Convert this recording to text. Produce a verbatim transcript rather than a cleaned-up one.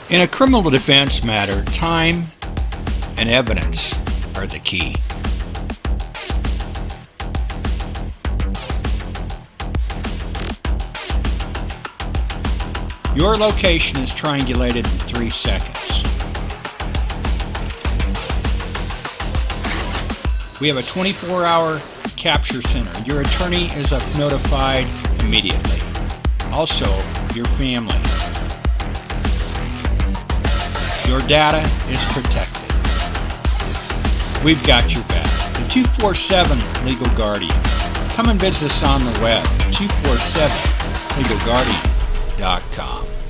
In a criminal defense matter, time and evidence are the key. Your location is triangulated in three seconds. We have a twenty-four hour capture center. Your attorney is notified immediately. Also, your family. Your data is protected. We've got your back. The two forty-seven Legal Guardian. Come and visit us on the web, two forty-seven legal guardian dot com.